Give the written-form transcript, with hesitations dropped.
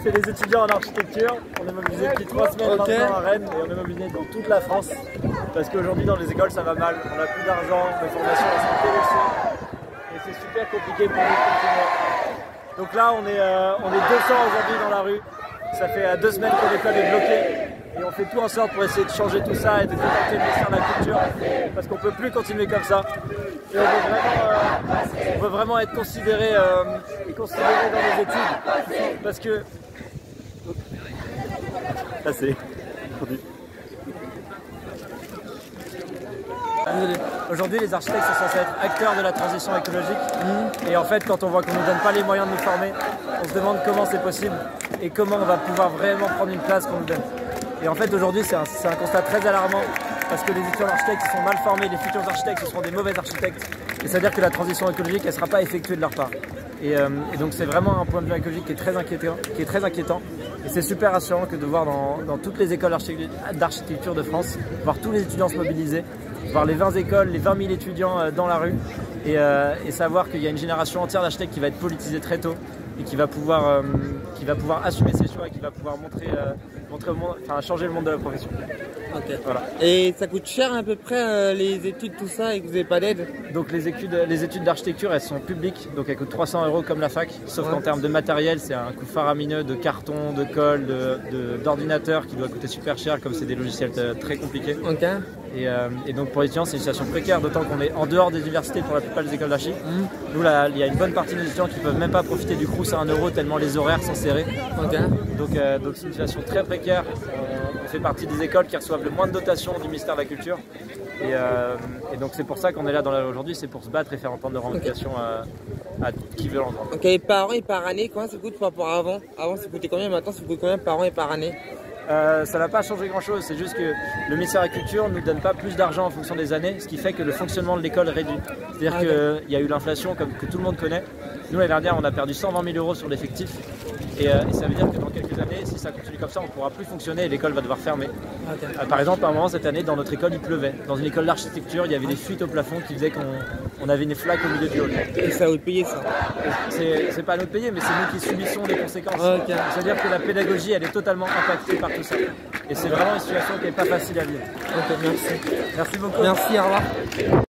c'est les étudiants en architecture. On est mobilisés depuis 3 semaines maintenant à Rennes et on est mobilisés dans toute la France. Parce qu'aujourd'hui dans les écoles ça va mal, on n'a plus d'argent, les formations sont délaissées. Et c'est super compliqué pour nous de continuer. Donc là on est 200 aujourd'hui dans la rue. Ça fait 2 semaines que l'école est bloquée. Et on fait tout en sorte pour essayer de changer tout ça et de contacter le ministère de la Culture. Parce qu'on ne peut plus continuer comme ça. Et on veut vraiment être considéré dans les études. Parce que... Là c'est... Aujourd'hui, les architectes sont censés être acteurs de la transition écologique. Et en fait, quand on voit qu'on ne nous donne pas les moyens de nous former, on se demande comment c'est possible et comment on va pouvoir vraiment prendre une place qu'on nous donne. Et en fait, aujourd'hui, c'est un constat très alarmant parce que les étudiants d'architectes sont mal formés, les futurs architectes, ce seront des mauvais architectes. Et c'est-à-dire que la transition écologique, elle ne sera pas effectuée de leur part. Et donc, c'est vraiment un point de vue écologique qui est très inquiétant. Et c'est super rassurant que de voir dans toutes les écoles d'architecture de France, voir tous les étudiants se mobiliser, voir les 20 écoles, les 20 000 étudiants dans la rue et savoir qu'il y a une génération entière d'architectes qui va être politisée très tôt et qui va pouvoir assumer ses choix et qui va pouvoir montrer au monde, changer le monde de la profession. Okay. Voilà. Et ça coûte cher à peu près les études, tout ça, et que vous n'avez pas d'aide? Donc les études d'architecture, elles sont publiques, donc elles coûtent 300 € comme la fac, sauf qu'en termes de matériel, c'est un coût faramineux de carton, de colle, d'ordinateur qui doit coûter super cher, comme c'est des logiciels très compliqués. Okay. Et donc pour les étudiants, c'est une situation précaire, d'autant qu'on est en dehors des universités pour la plupart des écoles d'archi. Nous, là, il y a une bonne partie des étudiants qui ne peuvent même pas profiter du Crous à 1 € tellement les horaires sont serrés. Okay. Donc c'est une situation très précaire. On fait partie des écoles qui reçoivent le moins de dotation du ministère de la Culture. Et donc c'est pour ça qu'on est là aujourd'hui, c'est pour se battre et faire entendre nos revendications à qui veut l'entendre. Ok, par an et par année, comment ça coûte par rapport à avant? Avant ça coûtait combien, maintenant ça coûte combien par an et par année? Ça n'a pas changé grand chose, c'est juste que le ministère de la Culture ne nous donne pas plus d'argent en fonction des années, ce qui fait que le fonctionnement de l'école réduit. C'est-à-dire qu'il y a eu l'inflation que tout le monde connaît. Nous l'année dernière on a perdu 120 000 € sur l'effectif et ça veut dire que dans quelques années, si ça continue comme ça, on ne pourra plus fonctionner et l'école va devoir fermer. Okay. Par exemple, à un moment cette année, dans notre école, il pleuvait. Dans une école d'architecture, il y avait des fuites au plafond qui faisaient qu'on avait une flaque au milieu du hall. Et ça vous payer ça? C'est pas à nous de payer, mais c'est nous qui subissons les conséquences. Okay. C'est-à-dire que la pédagogie, elle est totalement impactée par tout ça. Et c'est vraiment une situation qui n'est pas facile à vivre. Ok, merci. Merci beaucoup. Merci, au revoir.